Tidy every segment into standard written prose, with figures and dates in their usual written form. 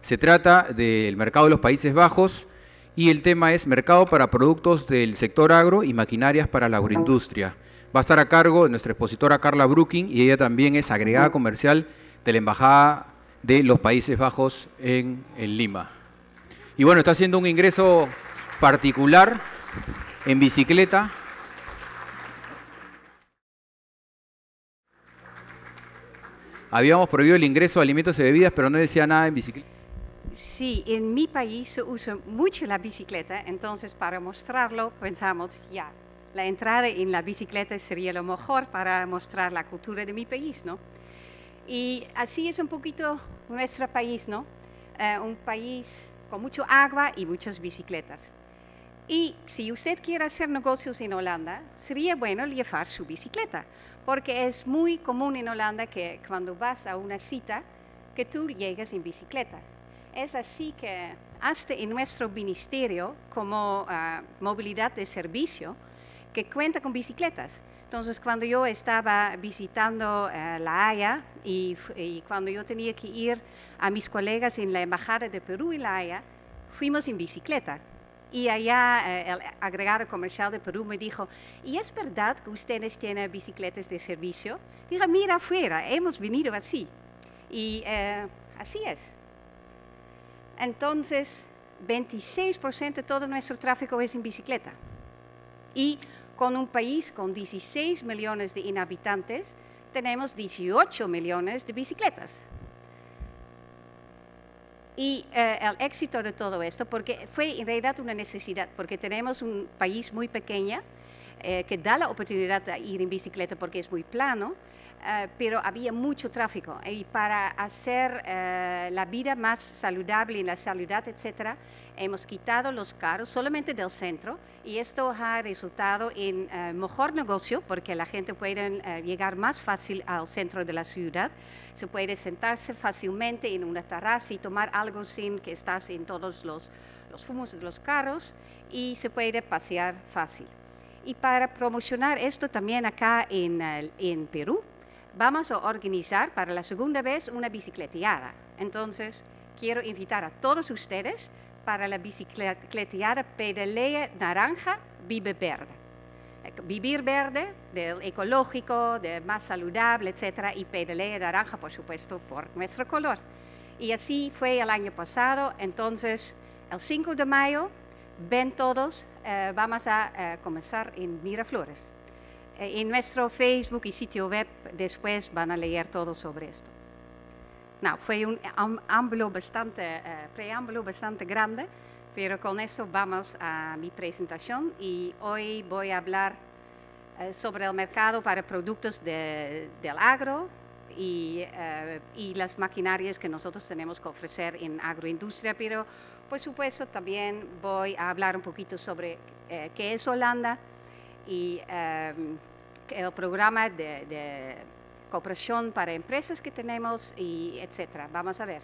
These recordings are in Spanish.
Se trata del mercado de los Países Bajos y el tema es mercado para productos del sector agro y maquinarias para la agroindustria. Va a estar a cargo de nuestra expositora Carla Brooking y ella también es agregada comercial de la Embajada de los Países Bajos en Lima. Y bueno, está haciendo un ingreso particular en bicicleta. Habíamos prohibido el ingreso de alimentos y bebidas, pero no decía nada en bicicleta. Sí, en mi país se usa mucho la bicicleta, entonces para mostrarlo pensamos, ya, la entrada en la bicicleta sería lo mejor para mostrar la cultura de mi país, ¿no? Y así es un poquito nuestro país, ¿no? Un país con mucho agua y muchas bicicletas. Y si usted quiere hacer negocios en Holanda, sería bueno llevar su bicicleta, porque es muy común en Holanda que cuando vas a una cita, que tú llegues en bicicleta. Es así que hasta en nuestro ministerio, como movilidad de servicio, que cuenta con bicicletas. Entonces, cuando yo estaba visitando La Haya y cuando yo tenía que ir a mis colegas en la Embajada de Perú en La Haya, fuimos en bicicleta. Y allá el agregado comercial de Perú me dijo, ¿y es verdad que ustedes tienen bicicletas de servicio? Digo, mira afuera, hemos venido así. Y así es. Entonces, 26% de todo nuestro tráfico es en bicicleta. Y con un país con 16 millones de inhabitantes, tenemos 18 millones de bicicletas. Y el éxito de todo esto, porque fue en realidad una necesidad, porque tenemos un país muy pequeño que da la oportunidad de ir en bicicleta porque es muy plano, pero había mucho tráfico. Y para hacer la vida más saludable en la salud, etcétera, hemos quitado los carros solamente del centro y esto ha resultado en mejor negocio porque la gente puede llegar más fácil al centro de la ciudad. Se puede sentarse fácilmente en una terraza y tomar algo sin que estás en todos los fumos de los carros y se puede pasear fácil. Y para promocionar esto también acá en Perú, vamos a organizar para la segunda vez una bicicleteada. Entonces, quiero invitar a todos ustedes para la bicicleteada Pedalea Naranja, Vive Verde. Vivir verde, del ecológico, de más saludable, etcétera, y Pedalea Naranja, por supuesto, por nuestro color. Y así fue el año pasado, entonces, el 5 de mayo, ven todos, vamos a comenzar en Miraflores. En nuestro Facebook y sitio web después van a leer todo sobre esto. No, fue un preámbulo bastante grande, pero con eso vamos a mi presentación y hoy voy a hablar sobre el mercado para productos del agro y las maquinarias que nosotros tenemos que ofrecer en agroindustria, pero por supuesto también voy a hablar un poquito sobre qué es Holanda y el programa de cooperación para empresas que tenemos y etcétera. Vamos a ver.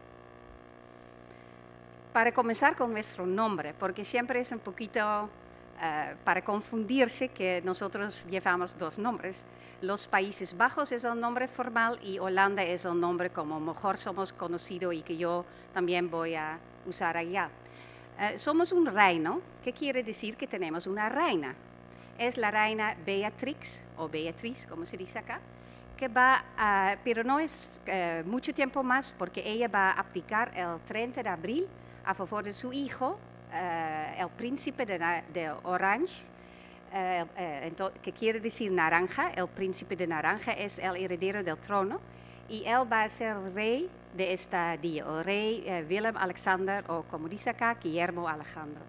Para comenzar con nuestro nombre, porque siempre es un poquito para confundirse que nosotros llevamos dos nombres. Los Países Bajos es el nombre formal y Holanda es el nombre como mejor somos conocidos y que yo también voy a usar allá. Somos un reino, ¿qué quiere decir? Que tenemos una reina. Es la reina Beatrix, o Beatriz, como se dice acá, que va pero no es mucho tiempo más porque ella va a abdicar el 30 de abril a favor de su hijo, el príncipe de Orange, que quiere decir naranja. El príncipe de naranja es el heredero del trono y él va a ser rey de esta día, o rey Willem Alexander, o como dice acá, Guillermo Alejandro.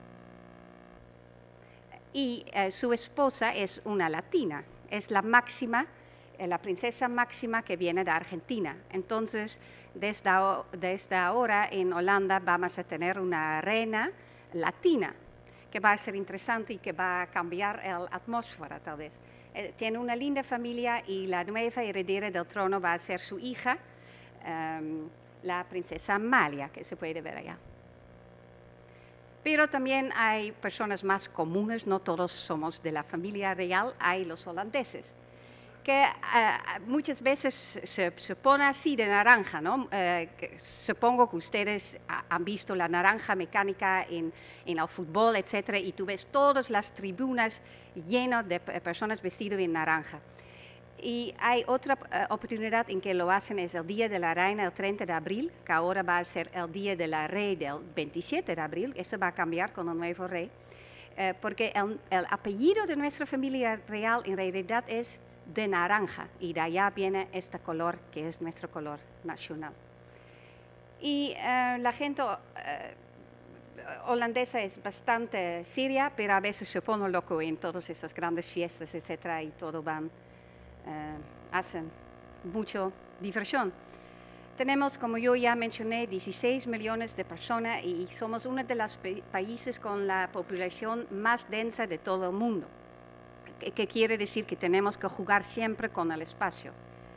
Y su esposa es una latina, es la Máxima, la princesa Máxima que viene de Argentina. Entonces, desde ahora en Holanda vamos a tener una reina latina, que va a ser interesante y que va a cambiar la atmósfera tal vez. Tiene una linda familia y la nueva heredera del trono va a ser su hija, la princesa Amalia, que se puede ver allá. Pero también hay personas más comunes, no todos somos de la familia real, hay los holandeses. que muchas veces se pone así de naranja, ¿no? Supongo que ustedes han visto la naranja mecánica en el fútbol, etcétera, y tú ves todas las tribunas llenas de personas vestidas en naranja. Y hay otra oportunidad en que lo hacen, es el Día de la Reina, el 30 de abril, que ahora va a ser el Día de la Rey del 27 de abril, eso va a cambiar con el nuevo rey, porque el apellido de nuestra familia real en realidad es de naranja, y de allá viene este color que es nuestro color nacional. Y la gente holandesa es bastante seria, pero a veces se pone loco en todas esas grandes fiestas, etcétera, y todo van, hacen mucha diversión. Tenemos, como yo ya mencioné, 16 millones de personas y somos uno de los países con la población más densa de todo el mundo. Que quiere decir que tenemos que jugar siempre con el espacio.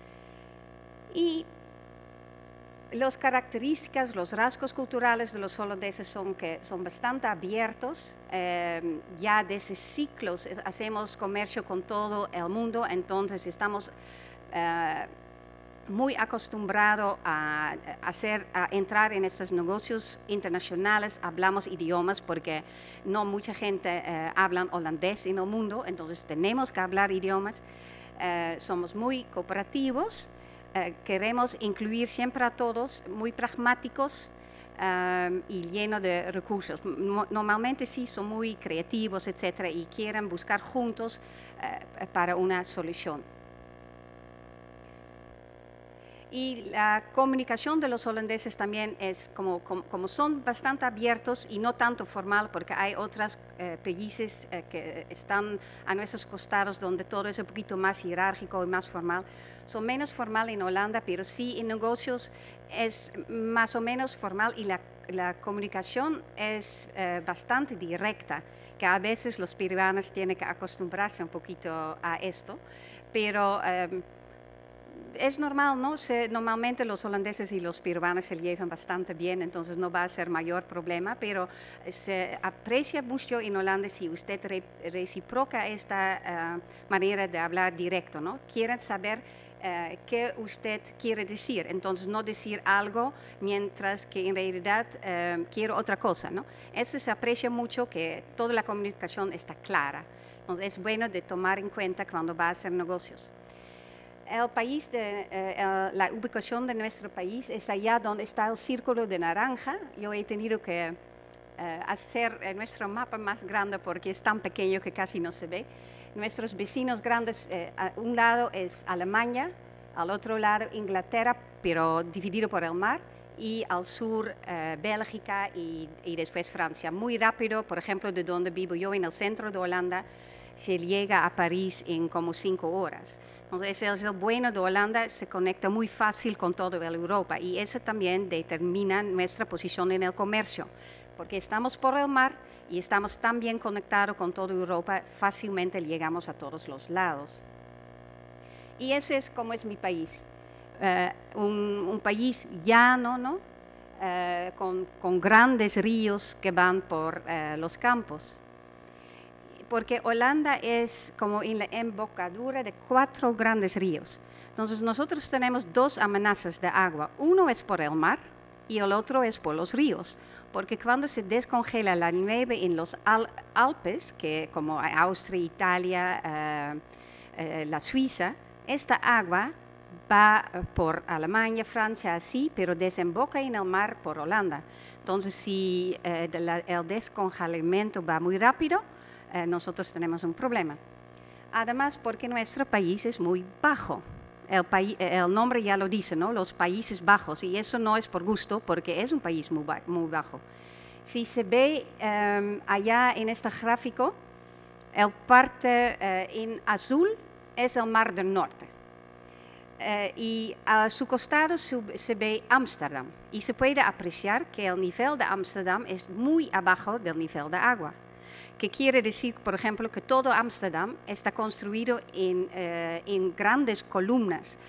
Y las características, los rasgos culturales de los holandeses son que son bastante abiertos. Ya desde siglos hacemos comercio con todo el mundo, entonces estamos muy acostumbrados a entrar en estos negocios internacionales. Hablamos idiomas porque no mucha gente habla holandés en el mundo, entonces tenemos que hablar idiomas. Somos muy cooperativos, queremos incluir siempre a todos, muy pragmáticos y llenos de recursos. Normalmente sí son muy creativos, etcétera, y quieren buscar juntos para una solución. Y la comunicación de los holandeses también es, como son bastante abiertos y no tanto formal, porque hay otros países que están a nuestros costados donde todo es un poquito más jerárquico y más formal. Son menos formal en Holanda, pero sí en negocios es más o menos formal y la comunicación es bastante directa, que a veces los peruanos tienen que acostumbrarse un poquito a esto, pero es normal, ¿no? Normalmente los holandeses y los peruanos se llevan bastante bien, entonces no va a ser mayor problema, pero se aprecia mucho en Holanda si usted reciproca esta manera de hablar directo, ¿no? Quieren saber qué usted quiere decir, entonces no decir algo mientras que en realidad quiere otra cosa, ¿no? Eso se aprecia mucho, que toda la comunicación está clara, entonces es bueno de tomar en cuenta cuando va a hacer negocios. El país la ubicación de nuestro país es allá donde está el círculo de naranja. Yo he tenido que hacer nuestro mapa más grande porque es tan pequeño que casi no se ve. Nuestros vecinos grandes, a un lado es Alemania, al otro lado Inglaterra, pero dividido por el mar, y al sur Bélgica y después Francia. Muy rápido, por ejemplo, de donde vivo yo, en el centro de Holanda, se llega a París en como 5 horas. Entonces, es el bueno de Holanda, se conecta muy fácil con toda Europa y eso también determina nuestra posición en el comercio, porque estamos por el mar y estamos tan bien conectados con toda Europa, fácilmente llegamos a todos los lados. Y ese es como es mi país, un país llano, ¿no? Con grandes ríos que van por los campos. Porque Holanda es como en la embocadura de 4 grandes ríos. Entonces nosotros tenemos 2 amenazas de agua. Uno es por el mar y el otro es por los ríos. Porque cuando se descongela la nieve en los Alpes, que como Austria, Italia, la Suiza, esta agua va por Alemania, Francia, así, pero desemboca en el mar por Holanda. Entonces si el descongelamiento va muy rápido, nosotros tenemos un problema. Además, porque nuestro país es muy bajo. El nombre ya lo dice, ¿no? Los Países Bajos, y eso no es por gusto, porque es un país muy bajo. Si se ve allá en este gráfico, el parte en azul es el Mar del Norte. Y a su costado se ve Ámsterdam, y se puede apreciar que el nivel de Ámsterdam es muy abajo del nivel de agua. Que quiere decir, por ejemplo, que todo Ámsterdam está construido en grandes columnas,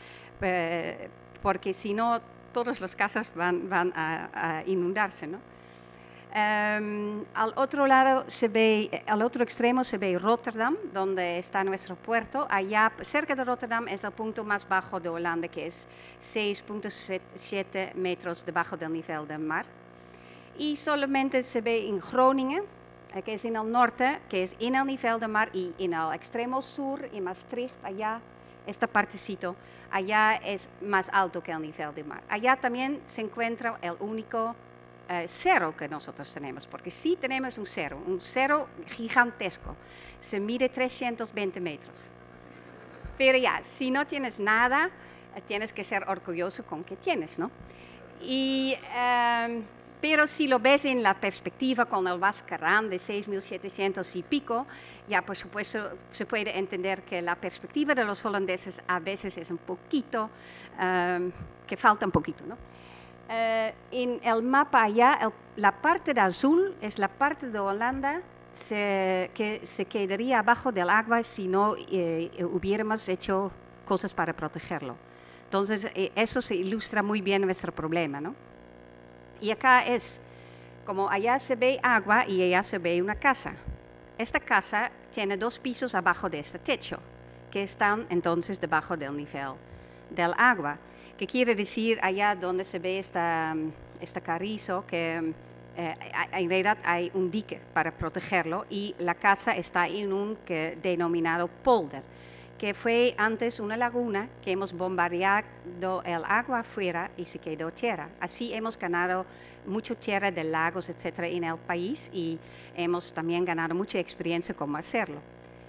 porque si no, todas las casas van a inundarse, ¿no? Al otro lado al otro extremo se ve Rotterdam, donde está nuestro puerto. Allá, cerca de Rotterdam, es el punto más bajo de Holanda, que es 6,7 metros debajo del nivel del mar. Y solamente se ve en Groningen, que es en el norte, que es en el nivel del mar, y en el extremo sur, en Maastricht, allá, esta partecito, allá es más alto que el nivel del mar. Allá también se encuentra el único cerro que nosotros tenemos, porque sí tenemos un cerro gigantesco, se mide 320 metros. Pero ya, si no tienes nada, tienes que ser orgulloso con que tienes, ¿no? Pero si lo ves en la perspectiva con el Vascarán de 6.700 y pico, ya por supuesto se puede entender que la perspectiva de los holandeses a veces es un poquito, que falta un poquito, ¿no? En el mapa allá, la parte de azul es la parte de Holanda que se quedaría abajo del agua si no hubiéramos hecho cosas para protegerlo. Entonces, eso se ilustra muy bien nuestro problema, ¿no? Y acá es, como allá se ve agua y allá se ve una casa. Esta casa tiene 2 pisos abajo de este techo, que están entonces debajo del nivel del agua. ¿Qué quiere decir allá donde se ve esta carrizo? Que en realidad hay un dique para protegerlo y la casa está en un denominado polder, que fue antes una laguna que hemos bombardeado el agua afuera y se quedó tierra. Así hemos ganado mucha tierra de lagos, etcétera, en el país, y hemos también ganado mucha experiencia cómo hacerlo.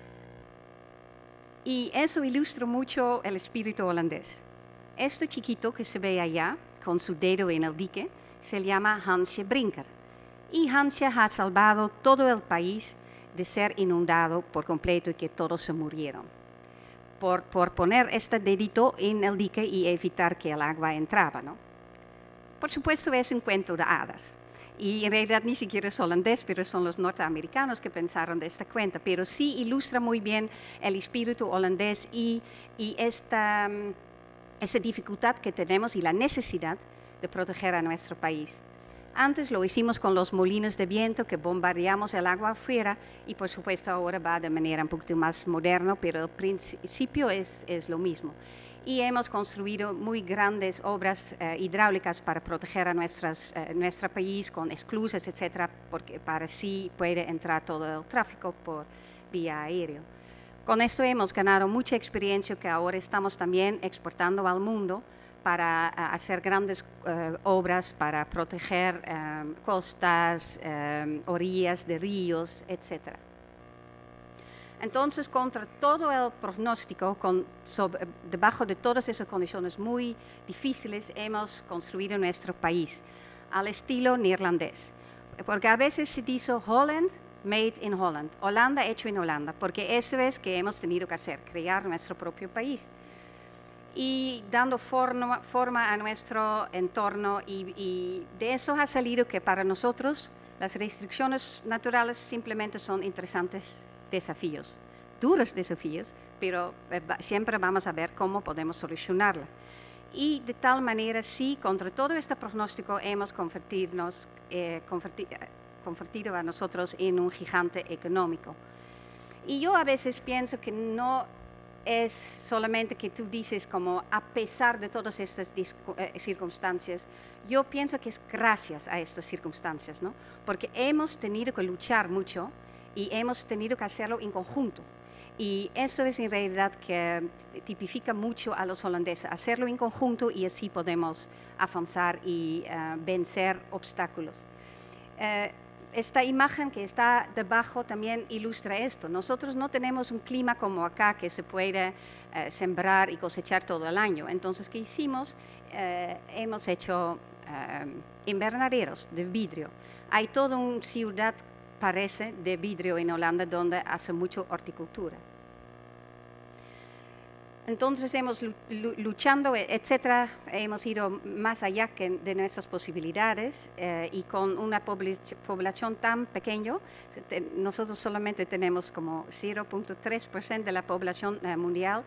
Y eso ilustra mucho el espíritu holandés. Este chiquito que se ve allá, con su dedo en el dique, se llama Hansje Brinker. Y Hansje ha salvado todo el país de ser inundado por completo y que todos se murieron. Por poner este dedito en el dique y evitar que el agua entraba, ¿no? Por supuesto es un cuento de hadas. Y en realidad ni siquiera es holandés, pero son los norteamericanos que pensaron de esta cuenta. Pero sí ilustra muy bien el espíritu holandés y esa dificultad que tenemos y la necesidad de proteger a nuestro país. Antes lo hicimos con los molinos de viento que bombardeamos el agua afuera y por supuesto ahora va de manera un poquito más moderna, pero el principio es lo mismo. Y hemos construido muy grandes obras hidráulicas para proteger a nuestro país con esclusas, etcétera, porque para así puede entrar todo el tráfico por vía aérea. Con esto hemos ganado mucha experiencia que ahora estamos también exportando al mundo para hacer grandes obras para proteger costas, orillas de ríos, etc. Entonces, contra todo el pronóstico, debajo de todas esas condiciones muy difíciles, hemos construido nuestro país al estilo neerlandés. Porque a veces se dice Holland, made in Holland, Holanda hecho en Holanda, porque eso es que hemos tenido que hacer, crear nuestro propio país. Y dando forma a nuestro entorno y de eso ha salido que para nosotros las restricciones naturales simplemente son interesantes desafíos, duros desafíos, pero siempre vamos a ver cómo podemos solucionarla. Y de tal manera, sí, contra todo este pronóstico hemos convertido a nosotros en un gigante económico. Y yo a veces pienso que no es solamente que tú dices como a pesar de todas estas circunstancias, yo pienso que es gracias a estas circunstancias, ¿no? Porque hemos tenido que luchar mucho y hemos tenido que hacerlo en conjunto. Y eso es en realidad que tipifica mucho a los holandeses, hacerlo en conjunto y así podemos avanzar y vencer obstáculos. Esta imagen que está debajo también ilustra esto. Nosotros no tenemos un clima como acá que se puede sembrar y cosechar todo el año. Entonces, ¿qué hicimos? Hemos hecho invernaderos de vidrio. Hay toda una ciudad, parece, de vidrio en Holanda donde hace mucho horticultura. Entonces hemos luchando, etcétera, hemos ido más allá de nuestras posibilidades y con una población tan pequeña, nosotros solamente tenemos como 0.3% de la población mundial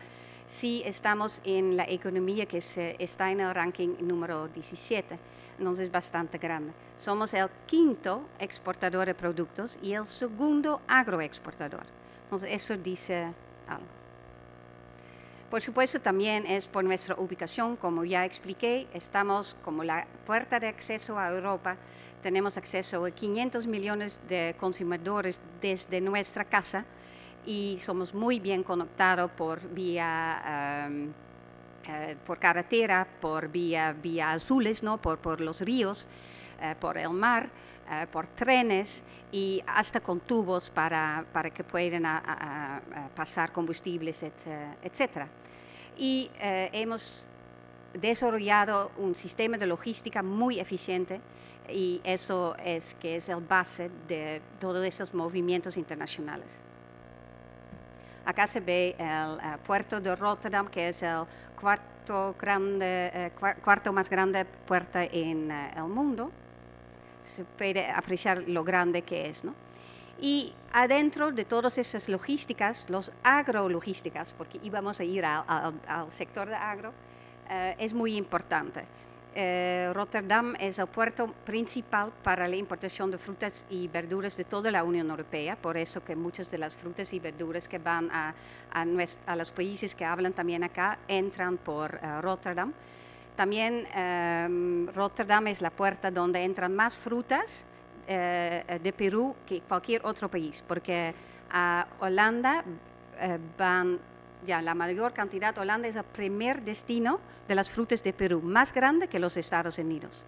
sí estamos en la economía que está en el ranking número 17, entonces es bastante grande. Somos el quinto exportador de productos y el segundo agroexportador. Entonces eso dice algo. Por supuesto también es por nuestra ubicación, como ya expliqué, estamos como la puerta de acceso a Europa, tenemos acceso a 500 millones de consumidores desde nuestra casa y somos muy bien conectados por vía, por carretera, por vía azules, ¿no? por los ríos, por el mar, por trenes y hasta con tubos para que puedan pasar combustibles, etc. Y hemos desarrollado un sistema de logística muy eficiente y eso es que es el base de todos estos movimientos internacionales. Acá se ve el puerto de Rotterdam, que es el cuarto más grande puerto en el mundo. Se puede apreciar lo grande que es, ¿no? Y adentro de todas esas logísticas, los agrologísticas, porque íbamos a ir al sector de agro, es muy importante. Rotterdam es el puerto principal para la importación de frutas y verduras de toda la Unión Europea, por eso que muchas de las frutas y verduras que van a los países que hablan también acá entran por Rotterdam. También Rotterdam es la puerta donde entran más frutas de Perú que cualquier otro país, porque a Holanda van, ya la mayor cantidad, Holanda es el primer destino de las frutas de Perú, más grande que los Estados Unidos.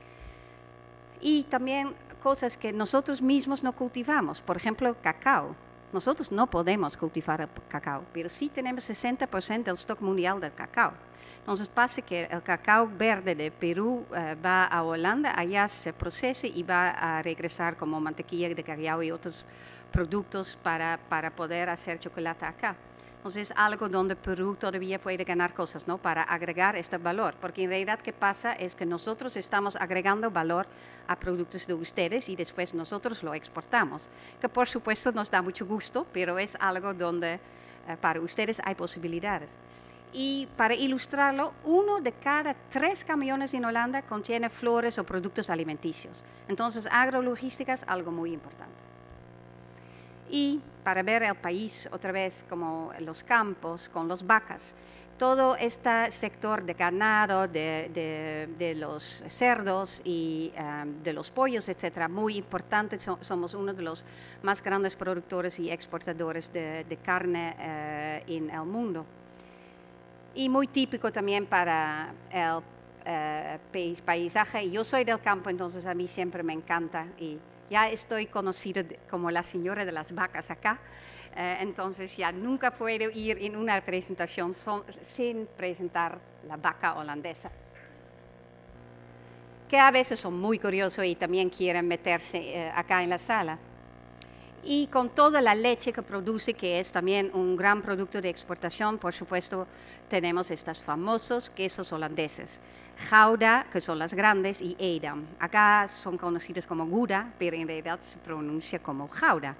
Y también cosas que nosotros mismos no cultivamos, por ejemplo, cacao. Nosotros no podemos cultivar el cacao, pero sí tenemos 60% del stock mundial del cacao. Entonces pasa que el cacao verde de Perú va a Holanda, allá se procesa y va a regresar como mantequilla de cacao y otros productos para poder hacer chocolate acá. Entonces es algo donde Perú todavía puede ganar cosas, ¿no? Para agregar este valor, porque en realidad ¿qué pasa? Es que nosotros estamos agregando valor a productos de ustedes y después nosotros lo exportamos, que por supuesto nos da mucho gusto, pero es algo donde para ustedes hay posibilidades. Y para ilustrarlo, 1 de cada 3 camiones en Holanda contiene flores o productos alimenticios. Entonces, agrologística es algo muy importante. Y para ver el país otra vez como los campos con las vacas, todo este sector de ganado, de los cerdos y de los pollos, etcétera, muy importante. Somos uno de los más grandes productores y exportadores de carne en el mundo. Y muy típico también para el paisaje. Yo soy del campo, entonces a mí siempre me encanta y ya estoy conocida como la señora de las vacas acá. Entonces ya nunca puedo ir en una presentación sin presentar la vaca holandesa, que a veces son muy curiosos y también quieren meterse acá en la sala. Y con toda la leche que produce, que es también un gran producto de exportación, por supuesto, tenemos estos famosos quesos holandeses. Gouda, que son las grandes, y Edam. Acá son conocidos como Gouda, pero en realidad se pronuncia como Gouda.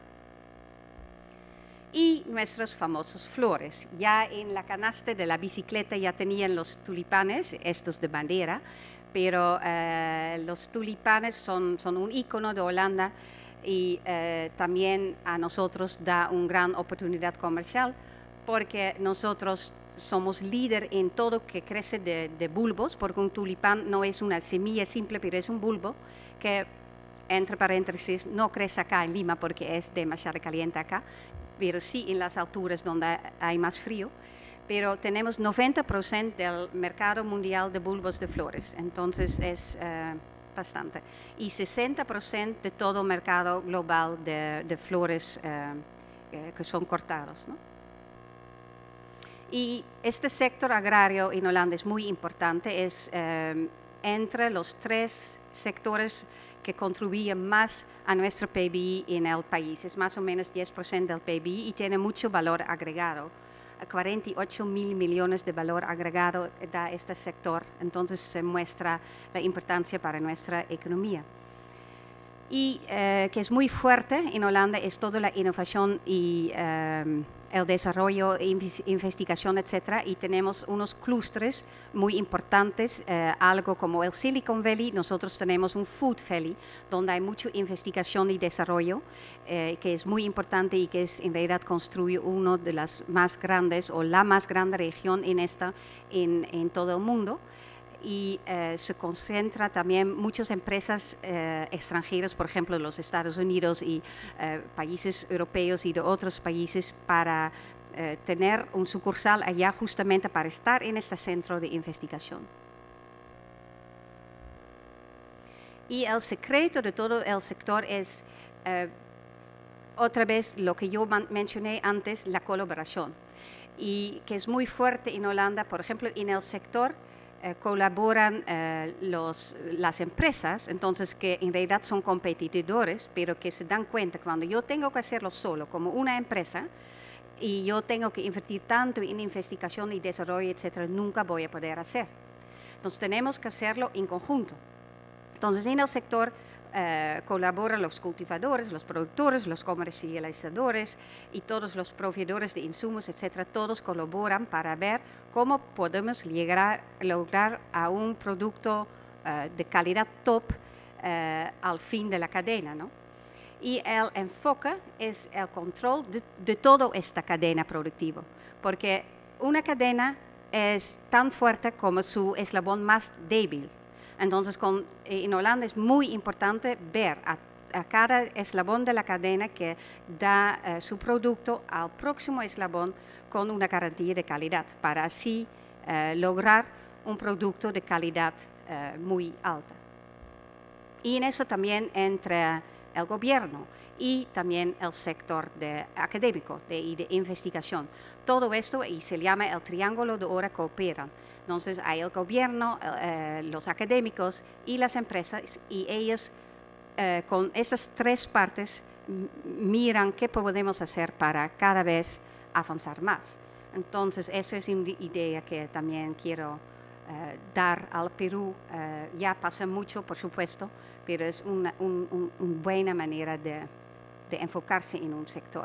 Y nuestros famosos flores. Ya en la canasta de la bicicleta ya tenían los tulipanes, estos de bandera, pero los tulipanes son un icono de Holanda y también a nosotros da una gran oportunidad comercial porque nosotros somos líder en todo que crece de bulbos, porque un tulipán no es una semilla simple, pero es un bulbo que, entre paréntesis, no crece acá en Lima porque es demasiado caliente acá, pero sí en las alturas donde hay más frío. Pero tenemos 90% del mercado mundial de bulbos de flores, entonces es bastante. Y 60% de todo el mercado global de flores que son cortados, ¿no? Y este sector agrario en Holanda es muy importante, es entre los 3 sectores que contribuyen más a nuestro PBI en el país. Es más o menos 10% del PBI y tiene mucho valor agregado. 48 mil millones de valor agregado da este sector, entonces se muestra la importancia para nuestra economía. y que es muy fuerte en Holanda es toda la innovación y el desarrollo, investigación, etcétera, y tenemos unos clústeres muy importantes, algo como el Silicon Valley. Nosotros tenemos un Food Valley, donde hay mucha investigación y desarrollo, que es muy importante y que es, en realidad construye una de las más grandes o la más grande región en todo el mundo. Y se concentra también muchas empresas extranjeras, por ejemplo, de los Estados Unidos y países europeos y de otros países, para tener un sucursal allá justamente para estar en este centro de investigación. Y el secreto de todo el sector es, otra vez, lo que yo mencioné antes, la colaboración, y que es muy fuerte en Holanda. Por ejemplo, en el sector colaboran las empresas, entonces, que en realidad son competidores, pero que se dan cuenta que cuando yo tengo que hacerlo solo como una empresa y yo tengo que invertir tanto en investigación y desarrollo, etcétera, nunca voy a poder hacer. Entonces tenemos que hacerlo en conjunto. Entonces en el sector colaboran los cultivadores, los productores, los comercializadores y todos los proveedores de insumos, etcétera. Todos colaboran para ver cómo podemos lograr a un producto de calidad top al fin de la cadena, ¿no? Y el enfoque es el control de toda esta cadena productiva, porque una cadena es tan fuerte como su eslabón más débil. Entonces, en Holanda es muy importante ver a cada eslabón de la cadena que da su producto al próximo eslabón con una garantía de calidad, para así lograr un producto de calidad muy alta. Y en eso también entra el gobierno y también el sector académico y de investigación. Todo esto, y se llama el triángulo de oro, cooperan. Entonces hay el gobierno, los académicos y las empresas, y ellos con esas tres partes miran qué podemos hacer para cada vez avanzar más. Entonces eso es una idea que también quiero dar al Perú. Ya pasa mucho, por supuesto, pero es una buena manera de enfocarse en un sector.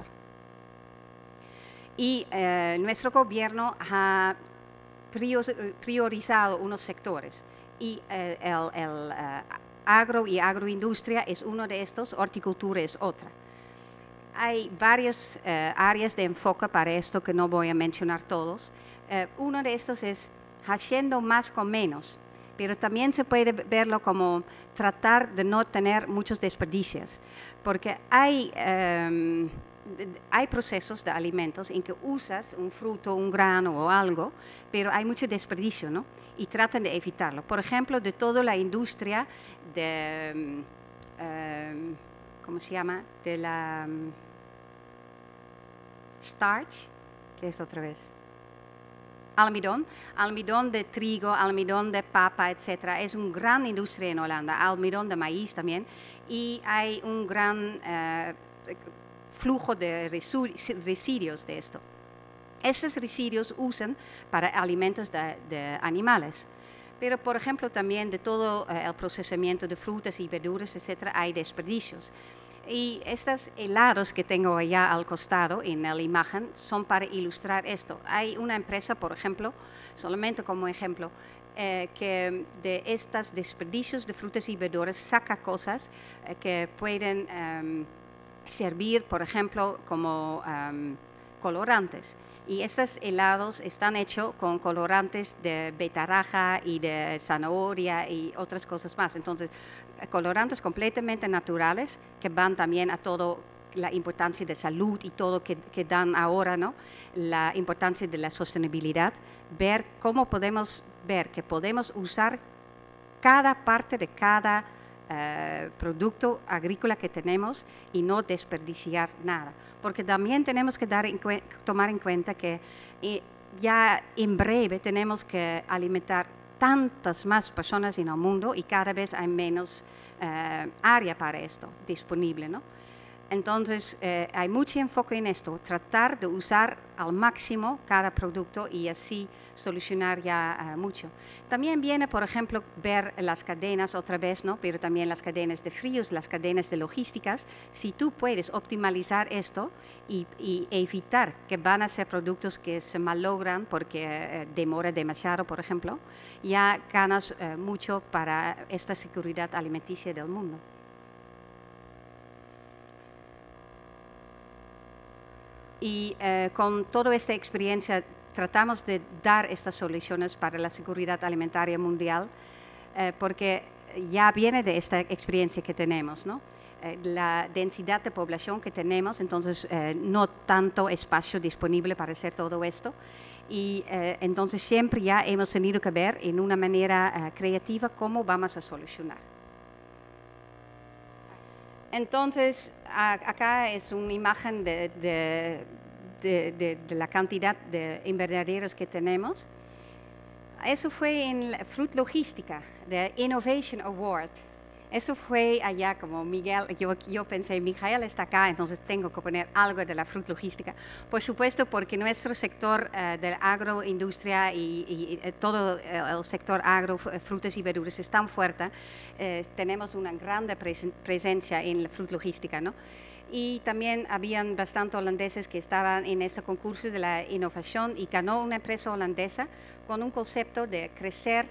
Y nuestro gobierno ha priorizado unos sectores, y el agro y agroindustria es uno de estos, horticultura es otra. Hay varias áreas de enfoque para esto que no voy a mencionar todos. Uno de estos es haciendo más con menos, pero también se puede verlo como tratar de no tener muchos desperdicios, porque hay procesos de alimentos en que usas un fruto, un grano o algo, pero hay mucho desperdicio, ¿no? Y tratan de evitarlo. Por ejemplo, de toda la industria de, ¿cómo se llama? De la starch, ¿qué es otra vez? Almidón de trigo, almidón de papa, etcétera. Es una gran industria en Holanda, almidón de maíz también, y hay un gran flujo de residuos de esto. Estos residuos usan para alimentos de animales, pero por ejemplo también de todo el procesamiento de frutas y verduras, etcétera, hay desperdicios. Y estos helados que tengo allá al costado en la imagen son para ilustrar esto. Hay una empresa, por ejemplo, solamente como ejemplo, que de estos desperdicios de frutas y verduras saca cosas que pueden servir, por ejemplo, como colorantes. Y estos helados están hechos con colorantes de betarraga y de zanahoria y otras cosas más. Entonces, colorantes completamente naturales que van también a todo la importancia de salud y todo que dan ahora, ¿no? La importancia de la sostenibilidad. Ver cómo podemos ver que podemos usar cada parte de cada producto agrícola que tenemos y no desperdiciar nada. Porque también tenemos que tomar en cuenta que ya en breve tenemos que alimentar tantas más personas en el mundo y cada vez hay menos área para esto disponible, ¿no? Entonces, hay mucho enfoque en esto, tratar de usar al máximo cada producto y así solucionar ya mucho. También viene, por ejemplo, ver las cadenas otra vez, ¿no? Pero también las cadenas de fríos, las cadenas de logísticas. Si tú puedes optimizar esto y evitar que van a ser productos que se malogran porque demora demasiado, por ejemplo, ya ganas mucho para esta seguridad alimenticia del mundo. Y con toda esta experiencia tratamos de dar estas soluciones para la seguridad alimentaria mundial, porque ya viene de esta experiencia que tenemos, ¿no? La densidad de población que tenemos, entonces no tanto espacio disponible para hacer todo esto. Y entonces siempre ya hemos tenido que ver en una manera creativa cómo vamos a solucionar. Entonces, acá es una imagen de la cantidad de invernaderos que tenemos. Eso fue en la Fruit Logística, de Innovation Award. Eso fue allá como Miguel, yo pensé, Miguel está acá, entonces tengo que poner algo de la Fruit Logística. Por supuesto, porque nuestro sector de la agroindustria y todo el sector agro, frutas y verduras es tan fuerte, tenemos una gran presencia en la Fruit Logística, ¿no? Y también habían bastante holandeses que estaban en este concurso de la innovación y ganó una empresa holandesa con un concepto de crecer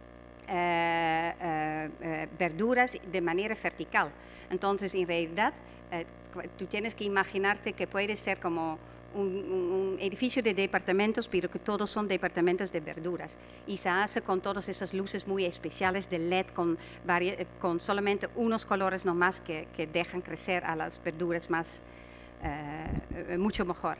verduras de manera vertical. Entonces, en realidad, tú tienes que imaginarte que puede ser como un edificio de departamentos, pero que todos son departamentos de verduras. Y se hace con todas esas luces muy especiales de LED, con solamente unos colores nomás que dejan crecer a las verduras más, mucho mejor.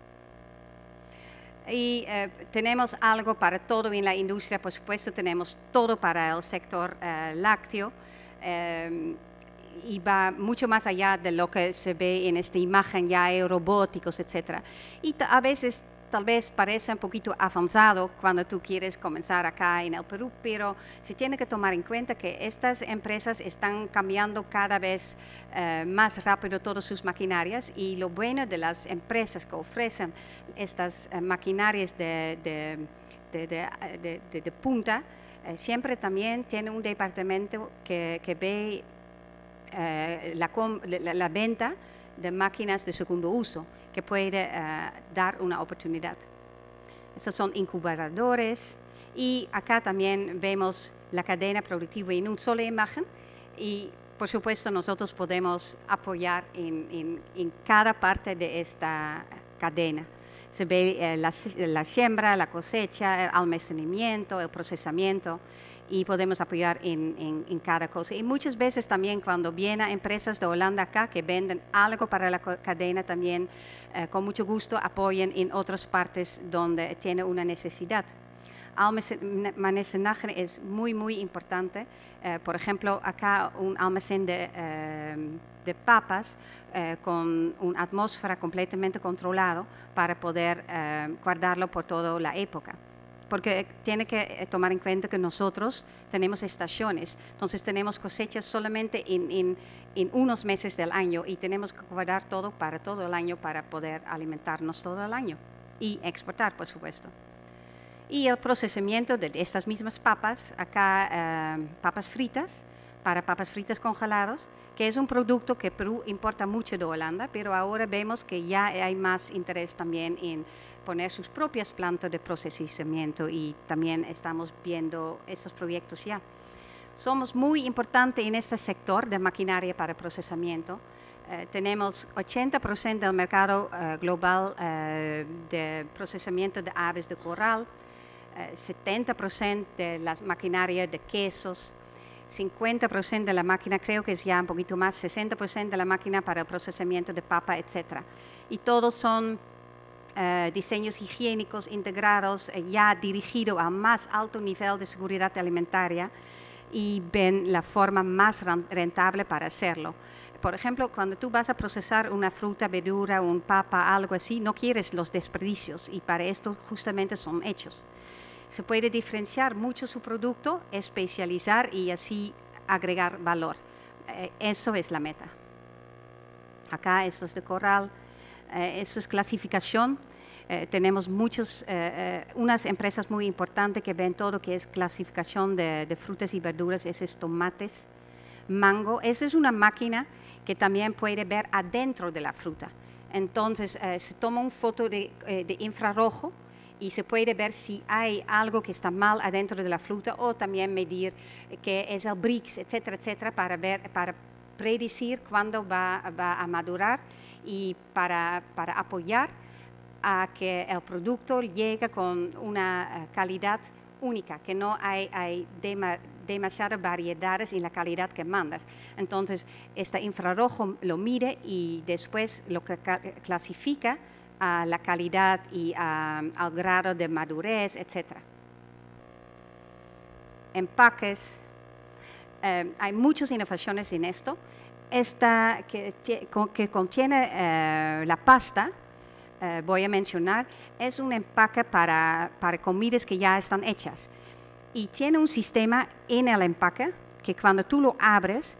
Y tenemos algo para todo en la industria, por supuesto, tenemos todo para el sector lácteo y va mucho más allá de lo que se ve en esta imagen, ya hay robóticos, etc. Y a veces tal vez parece un poquito avanzado cuando tú quieres comenzar acá en el Perú, pero se tiene que tomar en cuenta que estas empresas están cambiando cada vez más rápido todas sus maquinarias y lo bueno de las empresas que ofrecen estas maquinarias de punta, siempre también tiene un departamento que ve la venta de máquinas de segundo uso, que puede dar una oportunidad. Estos son incubadores y acá también vemos la cadena productiva en una sola imagen y por supuesto nosotros podemos apoyar en cada parte de esta cadena. Se ve la siembra, la cosecha, el almacenamiento, el procesamiento y podemos apoyar en cada cosa. Y muchas veces también cuando vienen empresas de Holanda acá que venden algo para la cadena también, con mucho gusto apoyan en otras partes donde tiene una necesidad. Almacenaje es muy, muy importante. Por ejemplo, acá un almacén de papas con una atmósfera completamente controlado para poder guardarlo por toda la época. Porque tiene que tomar en cuenta que nosotros tenemos estaciones, entonces tenemos cosechas solamente en unos meses del año y tenemos que guardar todo para todo el año para poder alimentarnos todo el año y exportar, por supuesto. Y el procesamiento de estas mismas papas, acá papas fritas, para papas fritas congelados, que es un producto que Perú importa mucho de Holanda, pero ahora vemos que ya hay más interés también en poner sus propias plantas de procesamiento y también estamos viendo esos proyectos ya. Somos muy importantes en este sector de maquinaria para procesamiento. Tenemos 80% del mercado global de procesamiento de aves de corral, 70% de la maquinaria de quesos, 50% de la máquina, creo que es ya un poquito más, 60% de la máquina para el procesamiento de papa, etc. Y todos son diseños higiénicos integrados, ya dirigidos a más alto nivel de seguridad alimentaria y ven la forma más rentable para hacerlo. Por ejemplo, cuando tú vas a procesar una fruta, verdura, un papa, algo así, no quieres los desperdicios y para esto justamente son hechos. Se puede diferenciar mucho su producto, especializar y así agregar valor. Eso es la meta. Acá esto es de coral, esto es clasificación. Tenemos unas empresas muy importantes que ven todo que es clasificación de frutas y verduras, esos tomates, mango. Esa es una máquina que también puede ver adentro de la fruta. Entonces se toma una foto de infrarrojo y se puede ver si hay algo que está mal adentro de la fruta o también medir qué es el Brix, etcétera, etcétera, para predecir cuándo va a madurar y para apoyar a que el producto llegue con una calidad única, que no hay demasiadas variedades en la calidad que mandas. Entonces, este infrarrojo lo mide y después lo clasifica a la calidad y al grado de madurez, etc. Empaques. Hay muchas innovaciones en esto. Esta que contiene la pasta, voy a mencionar, es un empaque para comidas que ya están hechas. Y tiene un sistema en el empaque que cuando tú lo abres,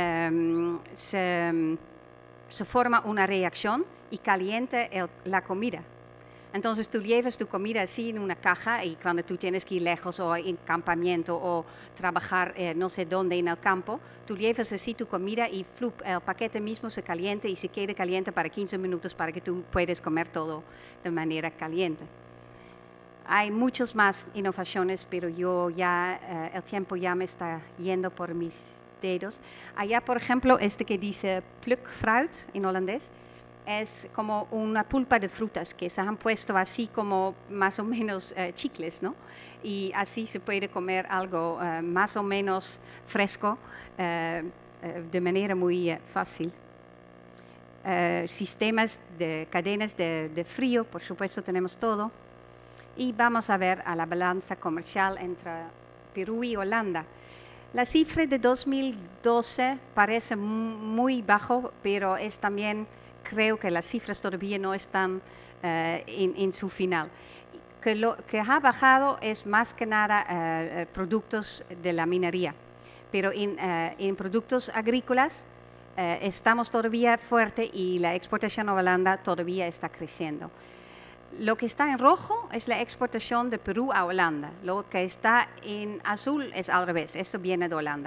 se forma una reacción y calienta la comida. Entonces tú llevas tu comida así en una caja y cuando tú tienes que ir lejos o en campamento o trabajar no sé dónde en el campo, tú llevas así tu comida y el paquete mismo se calienta y se queda caliente para 15 minutos para que tú puedas comer todo de manera caliente. Hay muchas más innovaciones, pero el tiempo ya me está yendo por mis dedos. Allá, por ejemplo, este que dice plukfruit en holandés, es como una pulpa de frutas que se han puesto así como más o menos chicles, ¿no? Y así se puede comer algo más o menos fresco de manera muy fácil. Sistemas de cadenas de frío, por supuesto tenemos todo. Y vamos a ver a la balanza comercial entre Perú y Holanda. La cifra de 2012 parece muy bajo, pero es también, creo que las cifras todavía no están en su final. Lo que ha bajado es más que nada productos de la minería, pero en productos agrícolas estamos todavía fuerte y la exportación a Holanda todavía está creciendo. Lo que está en rojo es la exportación de Perú a Holanda. Lo que está en azul es al revés, eso viene de Holanda.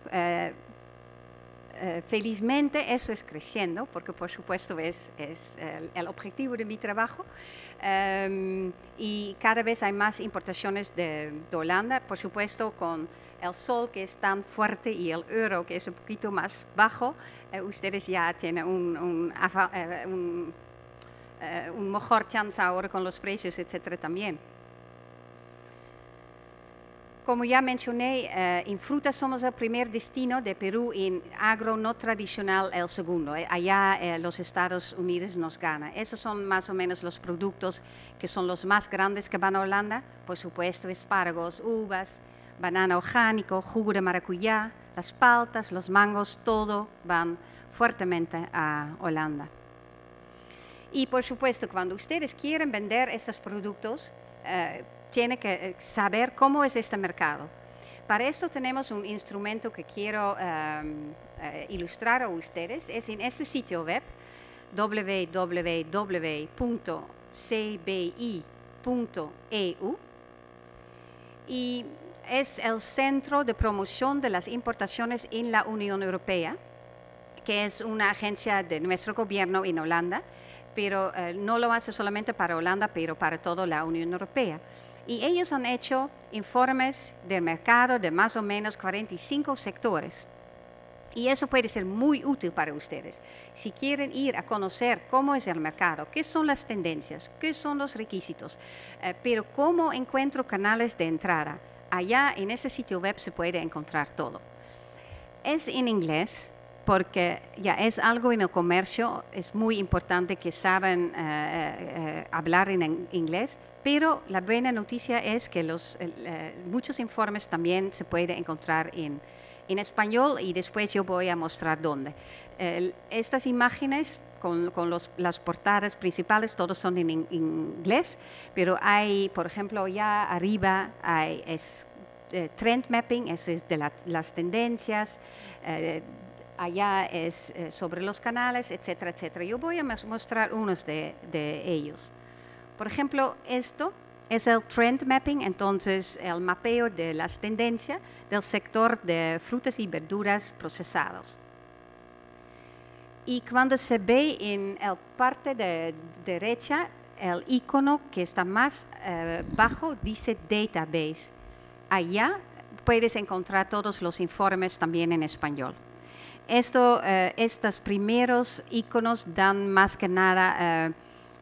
Felizmente eso es creciendo, porque por supuesto es el objetivo de mi trabajo. Y cada vez hay más importaciones de Holanda, por supuesto con el sol que es tan fuerte y el euro que es un poquito más bajo. Ustedes ya tienen un mejor chance ahora con los precios, etcétera, también. Como ya mencioné, en frutas somos el primer destino de Perú, en agro no tradicional el segundo. Allá los Estados Unidos nos ganan. Esos son más o menos los productos que son los más grandes que van a Holanda. Por supuesto, espárragos, uvas, banana orgánico, jugo de maracuyá, las paltas, los mangos, todo van fuertemente a Holanda. Y por supuesto, cuando ustedes quieren vender estos productos, tienen que saber cómo es este mercado. Para esto tenemos un instrumento que quiero ilustrar a ustedes. Es en este sitio web, www.cbi.eu. Y es el Centro de Promoción de las Importaciones en la Unión Europea, que es una agencia de nuestro gobierno en Holanda, pero no lo hace solamente para Holanda, pero para toda la Unión Europea. Y ellos han hecho informes del mercado de más o menos 45 sectores. Y eso puede ser muy útil para ustedes. Si quieren ir a conocer cómo es el mercado, qué son las tendencias, qué son los requisitos, pero cómo encuentro canales de entrada, allá en ese sitio web se puede encontrar todo. Es en inglés, porque ya es algo en el comercio, es muy importante que saben hablar en inglés, pero la buena noticia es que muchos informes también se pueden encontrar en español y después yo voy a mostrar dónde. Estas imágenes con las portadas principales, todos son en inglés, pero hay, por ejemplo, ya arriba es trend mapping, es de las tendencias. allá es sobre los canales, etcétera, etcétera. Yo voy a mostrar unos de ellos. Por ejemplo, esto es el trend mapping, entonces el mapeo de las tendencias del sector de frutas y verduras procesados. Y cuando se ve en la parte de derecha, el icono que está más bajo dice Database. Allá puedes encontrar todos los informes también en español. Estos primeros iconos dan más que nada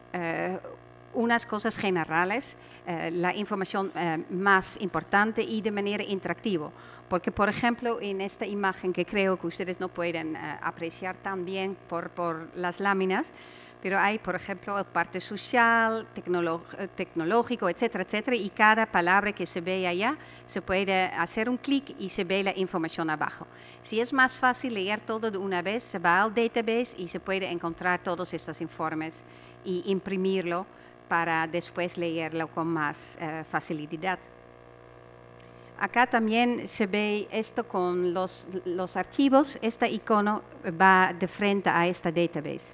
unas cosas generales, la información más importante y de manera interactiva. Porque, por ejemplo, en esta imagen que creo que ustedes no pueden apreciar tan bien por las láminas, pero hay, por ejemplo, la parte social, tecnológico, etcétera, etcétera, y cada palabra que se ve allá se puede hacer un clic y se ve la información abajo. Si es más fácil leer todo de una vez, se va al database y se puede encontrar todos estos informes y imprimirlo para después leerlo con más facilidad. Acá también se ve esto con los archivos. Este icono va de frente a esta database.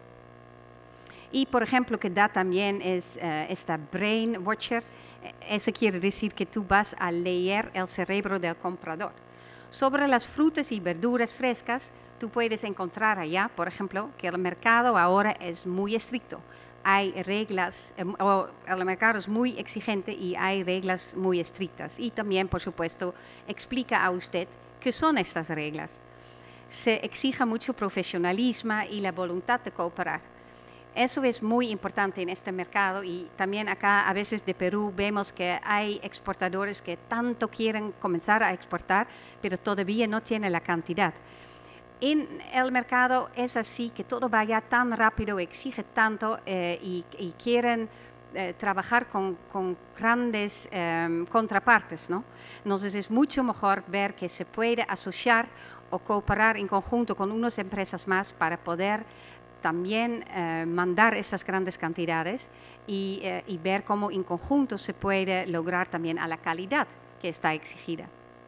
Y, por ejemplo, que da también es esta Brain Watcher. Eso quiere decir que tú vas a leer el cerebro del comprador. Sobre las frutas y verduras frescas, tú puedes encontrar allá, por ejemplo, que el mercado ahora es muy estricto. Hay reglas, el mercado es muy exigente y hay reglas muy estrictas. Y también, por supuesto, explica a usted qué son estas reglas. Se exige mucho profesionalismo y la voluntad de cooperar. Eso es muy importante en este mercado y también acá a veces de Perú vemos que hay exportadores que tanto quieren comenzar a exportar, pero todavía no tienen la cantidad. En el mercado es así, que todo vaya tan rápido, exige tanto y quieren trabajar con grandes contrapartes, ¿no? Entonces es mucho mejor ver que se puede asociar o cooperar en conjunto con unas empresas más para poder también mandar esas grandes cantidades y ver cómo en conjunto se puede lograr también a la calidad que está exigida.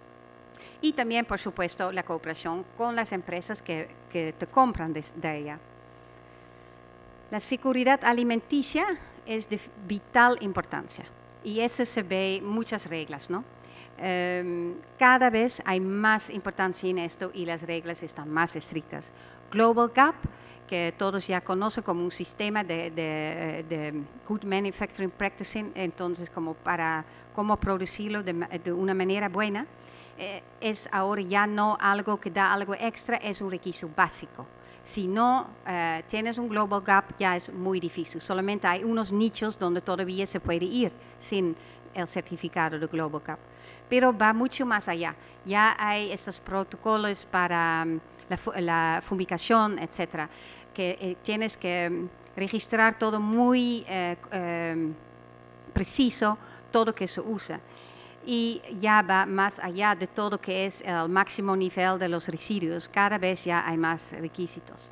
Y también, por supuesto, la cooperación con las empresas que te compran de ella. La seguridad alimenticia es de vital importancia y eso se ve muchas reglas, ¿no? Cada vez hay más importancia en esto y las reglas están más estrictas. Global Gap, que todos ya conocen como un sistema de Good Manufacturing Practicing, entonces como para cómo producirlo de una manera buena, es ahora ya no algo que da algo extra, es un requisito básico. Si no tienes un Global Gap ya es muy difícil, solamente hay unos nichos donde todavía se puede ir sin el certificado de Global Gap. Pero va mucho más allá, ya hay estos protocolos para la fumigación, etcétera, que tienes que registrar todo muy preciso, todo que se usa. Y ya va más allá de todo que es el máximo nivel de los residuos. Cada vez ya hay más requisitos.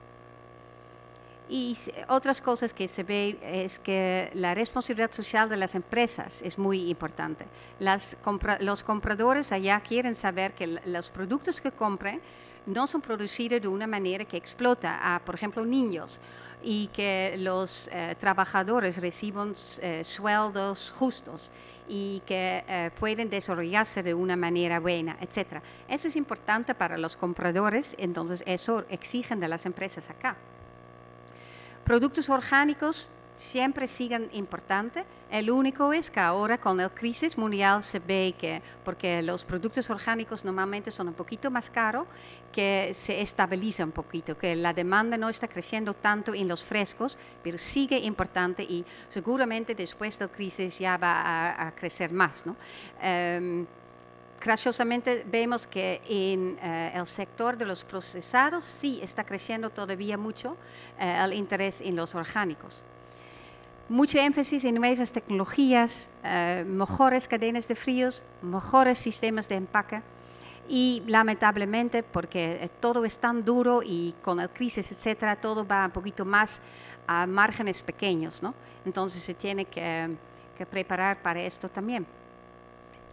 Y otras cosas que se ve es que la responsabilidad social de las empresas es muy importante. Los compradores allá quieren saber que los productos que compren no son producidos de una manera que explota a, por ejemplo, niños y que los trabajadores reciban sueldos justos y que pueden desarrollarse de una manera buena, etc. Eso es importante para los compradores, entonces eso exigen de las empresas acá. Productos orgánicos siempre siguen importantes. El único es que ahora con la crisis mundial se ve que, porque los productos orgánicos normalmente son un poquito más caros, que se estabiliza un poquito, que la demanda no está creciendo tanto en los frescos, pero sigue importante y seguramente después de la crisis ya va a crecer más, ¿no? Graciosamente vemos que en el sector de los procesados sí está creciendo todavía mucho el interés en los orgánicos. Mucho énfasis en nuevas tecnologías, mejores cadenas de fríos, mejores sistemas de empaque y lamentablemente porque todo es tan duro y con la crisis, etcétera, todo va un poquito más a márgenes pequeños, ¿no? Entonces se tiene que preparar para esto también.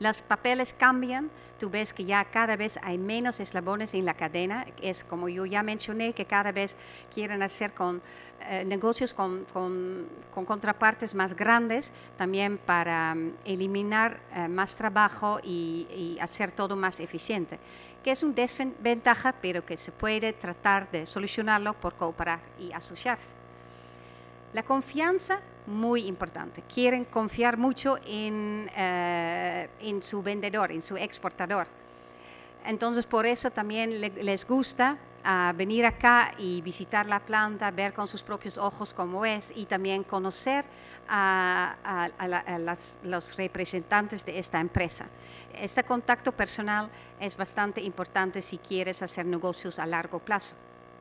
Los papeles cambian, tú ves que ya cada vez hay menos eslabones en la cadena, es como yo ya mencioné, que cada vez quieren hacer negocios con contrapartes más grandes, también para eliminar más trabajo y hacer todo más eficiente, que es una desventaja, pero que se puede tratar de solucionarlo por cooperar y asociarse. La confianza, muy importante. Quieren confiar mucho en su vendedor, en su exportador. Entonces, por eso también les gusta venir acá y visitar la planta, ver con sus propios ojos cómo es y también conocer a los representantes de esta empresa. Este contacto personal es bastante importante si quieres hacer negocios a largo plazo.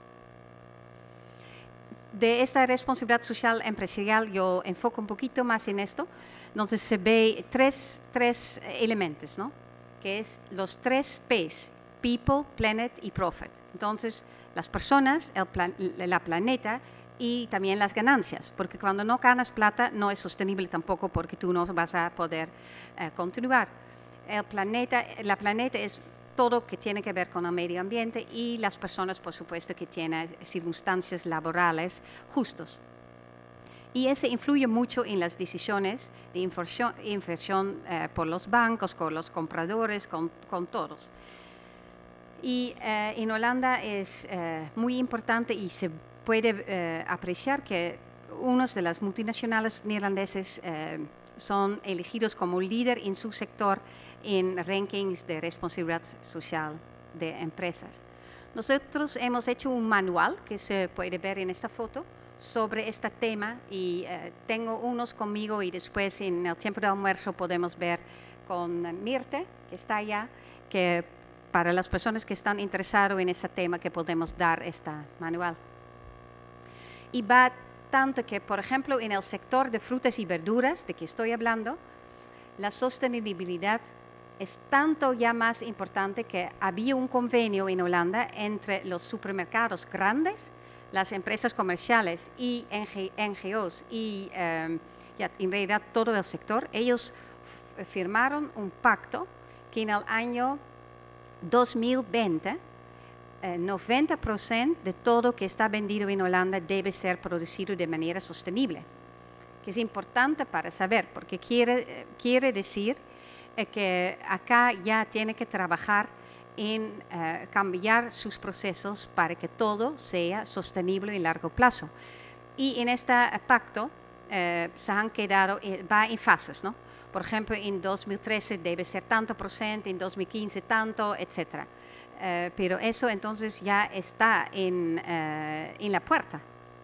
De esta responsabilidad social empresarial yo enfoco un poquito más en esto. Entonces se ve tres elementos, ¿no? Que es los 3 P's: People, Planet y Profit. Entonces las personas, la planeta y también las ganancias, porque cuando no ganas plata no es sostenible tampoco, porque tú no vas a poder continuar. La planeta es todo que tiene que ver con el medio ambiente y las personas, por supuesto, que tienen circunstancias laborales justas. Y eso influye mucho en las decisiones de inversión por los bancos, con los compradores, con todos. Y en Holanda es muy importante y se puede apreciar que unos de las multinacionales neerlandeses son elegidos como líder en su sector en rankings de responsabilidad social de empresas. Nosotros hemos hecho un manual que se puede ver en esta foto sobre este tema y tengo unos conmigo y después en el tiempo de almuerzo podemos ver con Mirte, que está allá, que para las personas que están interesadas en ese tema que podemos dar este manual. Y va tanto que, por ejemplo, en el sector de frutas y verduras, de que estoy hablando, la sostenibilidad es tanto ya más importante que había un convenio en Holanda entre los supermercados grandes, las empresas comerciales y NGOs y ya, en realidad todo el sector. Ellos firmaron un pacto que en el año 2020 90% de todo que está vendido en Holanda debe ser producido de manera sostenible, que es importante para saber, porque quiere decir que acá ya tiene que trabajar en cambiar sus procesos para que todo sea sostenible en largo plazo. Y en este pacto se han quedado, va en fases, ¿no? Por ejemplo, en 2013 debe ser tanto por ciento, en 2015 tanto, etcétera. Pero eso entonces ya está en la puerta.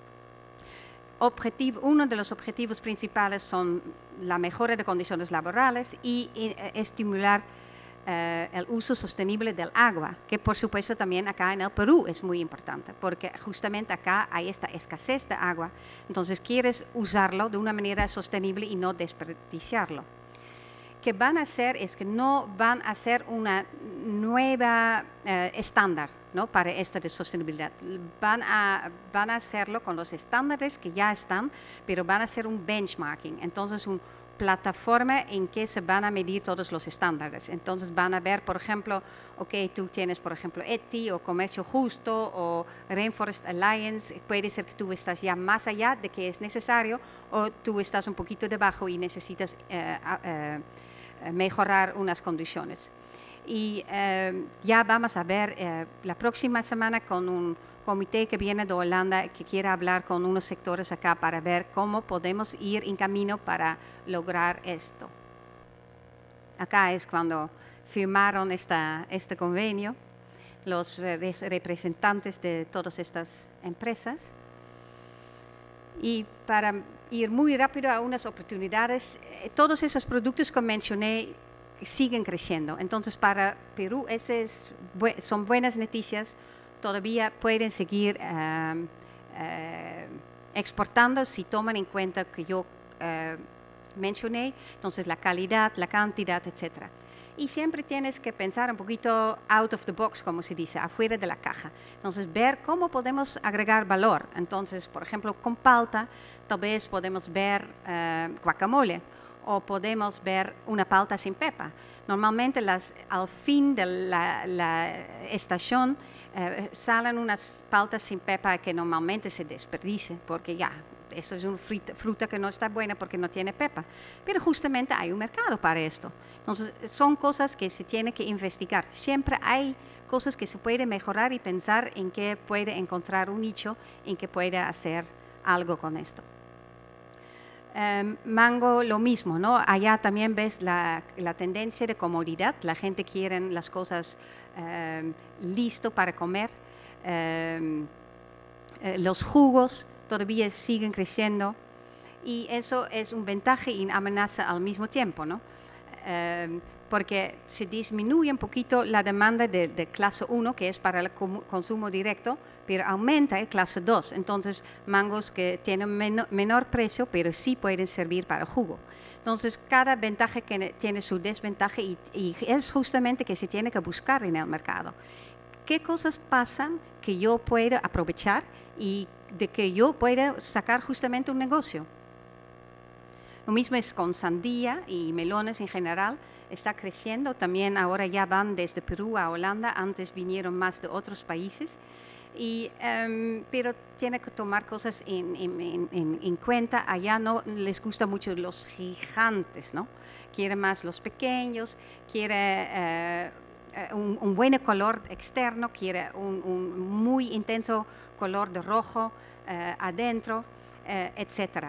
Uno de los objetivos principales son la mejora de condiciones laborales y estimular el uso sostenible del agua, que por supuesto también acá en el Perú es muy importante, porque justamente acá hay esta escasez de agua, entonces quieres usarlo de una manera sostenible y no desperdiciarlo. Que van a hacer es que no van a hacer una nueva estándar, ¿no? Para esta de sostenibilidad. Van a hacerlo con los estándares que ya están, pero van a hacer un benchmarking. Entonces, una plataforma en que se van a medir todos los estándares. Entonces, van a ver, por ejemplo, ok, tú tienes, por ejemplo, ETI o Comercio Justo o Rainforest Alliance. Puede ser que tú estás ya más allá de que es necesario o tú estás un poquito debajo y necesitas mejorar unas condiciones. Y ya vamos a ver la próxima semana con un comité que viene de Holanda que quiere hablar con unos sectores acá para ver cómo podemos ir en camino para lograr esto. Acá es cuando firmaron este convenio los representantes de todas estas empresas. Y para ir muy rápido a unas oportunidades, todos esos productos que mencioné siguen creciendo. Entonces, para Perú, son buenas noticias. Todavía pueden seguir exportando si toman en cuenta que yo mencioné, entonces la calidad, la cantidad, etc. Y siempre tienes que pensar un poquito out of the box, como se dice, afuera de la caja. Entonces, ver cómo podemos agregar valor. Entonces, por ejemplo, con palta, tal vez podemos ver guacamole o podemos ver una palta sin pepa. Normalmente al fin de la estación salen unas paltas sin pepa que normalmente se desperdician porque ya, eso es una fruta que no está buena porque no tiene pepa. Pero justamente hay un mercado para esto. Entonces, son cosas que se tiene que investigar. Siempre hay cosas que se puede mejorar y pensar en que puede encontrar un nicho en que puede hacer algo con esto. Mango, lo mismo, ¿no? Allá también ves la tendencia de comodidad. La gente quiere las cosas listo para comer. Los jugos todavía siguen creciendo y eso es un ventaja y amenaza al mismo tiempo, ¿no? Porque se disminuye un poquito la demanda de clase 1, que es para el consumo directo, pero aumenta el clase 2. Entonces, mangos que tienen menor precio, pero sí pueden servir para jugo. Entonces, cada ventaja tiene su desventaja y es justamente que se tiene que buscar en el mercado. ¿Qué cosas pasan que yo pueda aprovechar y de que yo pueda sacar justamente un negocio? Lo mismo es con sandía y melones en general. Está creciendo, también ahora ya van desde Perú a Holanda, antes vinieron más de otros países, pero tiene que tomar cosas en cuenta. Allá no les gusta mucho los gigantes, ¿no? Quiere más los pequeños, quiere un buen color externo, quiere un muy intenso color de rojo adentro, etcétera.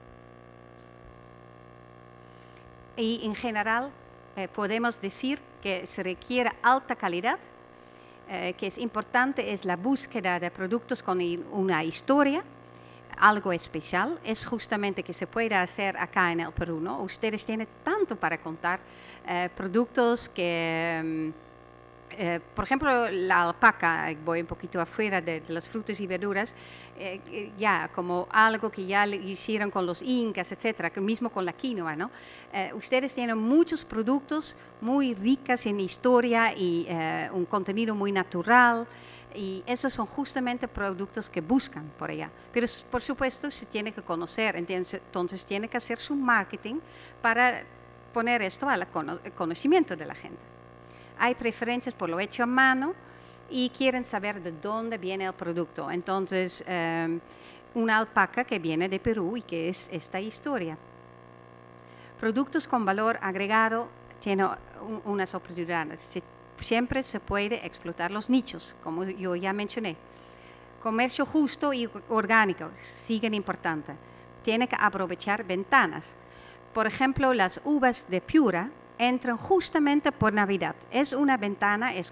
Y en general podemos decir que se requiere alta calidad, que es importante es la búsqueda de productos con una historia, algo especial, es justamente que se puede hacer acá en el Perú, ¿no? Ustedes tienen tanto para contar, productos que, por ejemplo, la alpaca, voy un poquito afuera de las frutas y verduras, ya como algo que ya hicieron con los incas, etcétera, que mismo con la quinoa, ¿no? Ustedes tienen muchos productos muy ricos en historia y un contenido muy natural, y esos son justamente productos que buscan por allá. Pero por supuesto se tiene que conocer, entonces tiene que hacer su marketing para poner esto al conocimiento de la gente. Hay preferencias por lo hecho a mano y quieren saber de dónde viene el producto. Entonces, una alpaca que viene de Perú y que es esta historia. Productos con valor agregado tienen unas oportunidades. Siempre se puede explotar los nichos, como yo ya mencioné. Comercio justo y orgánico siguen importante. Tiene que aprovechar ventanas. Por ejemplo, las uvas de Piura entran justamente por Navidad. Es una ventana, es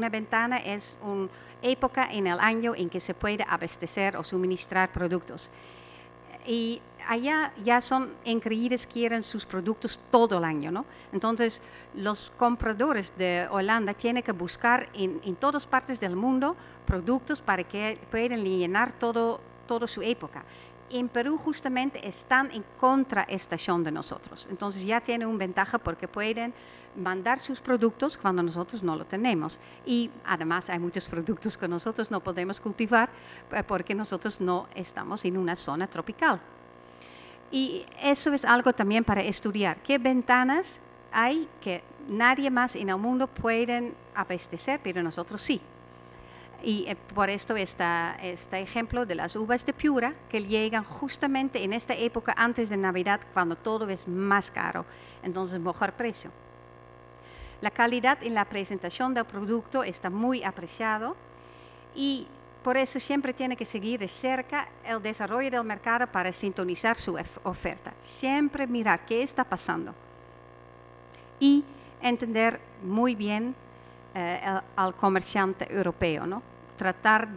una época en el año en que se puede abastecer o suministrar productos. Y allá ya son increíbles, quieren sus productos todo el año, ¿no? Entonces, los compradores de Holanda tienen que buscar en todas partes del mundo productos para que puedan llenar toda su época. En Perú justamente están en contraestación de nosotros, entonces ya tienen una ventaja porque pueden mandar sus productos cuando nosotros no lo tenemos, y además hay muchos productos que nosotros no podemos cultivar porque nosotros no estamos en una zona tropical. Y eso es algo también para estudiar, qué ventanas hay que nadie más en el mundo puede abastecer, pero nosotros sí. Y por esto este ejemplo de las uvas de Piura, que llegan justamente en esta época antes de Navidad, cuando todo es más caro, entonces mejor precio. La calidad en la presentación del producto está muy apreciado y por eso siempre tiene que seguir de cerca el desarrollo del mercado para sintonizar su oferta. Siempre mirar qué está pasando y entender muy bien al comerciante europeo, ¿no? Tratar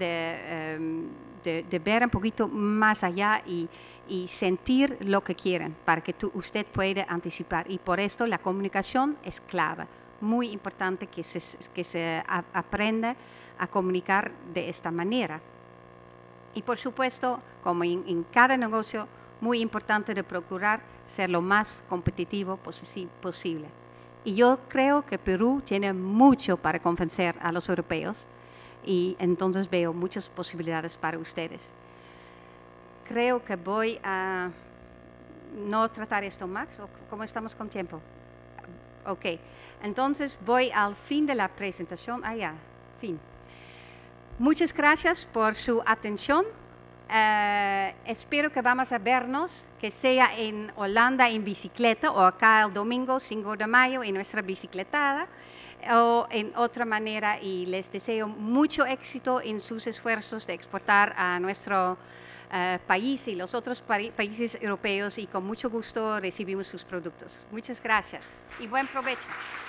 de ver un poquito más allá y sentir lo que quieren para que usted pueda anticipar. Y por esto la comunicación es clave, muy importante que se aprenda a comunicar de esta manera. Y por supuesto, como en cada negocio, muy importante de procurar ser lo más competitivo posible. Y yo creo que Perú tiene mucho para convencer a los europeos y entonces veo muchas posibilidades para ustedes. Creo que voy a no tratar esto más, o cómo estamos con tiempo. Ok, entonces voy al fin de la presentación. Ya, fin. Muchas gracias por su atención. Espero que vamos a vernos, que sea en Holanda en bicicleta o acá el domingo 5 de mayo en nuestra bicicletada o en otra manera, y les deseo mucho éxito en sus esfuerzos de exportar a nuestro país y los otros países europeos, y con mucho gusto recibimos sus productos. Muchas gracias y buen provecho.